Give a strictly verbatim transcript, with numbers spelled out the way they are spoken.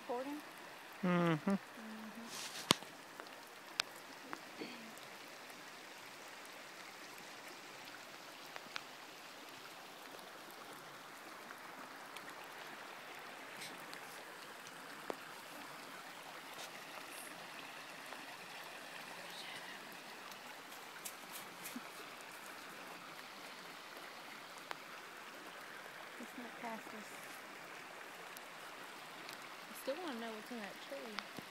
recording? Mm-hmm. Mm-hmm. Let's not pass this. I still want to know what's in that tree.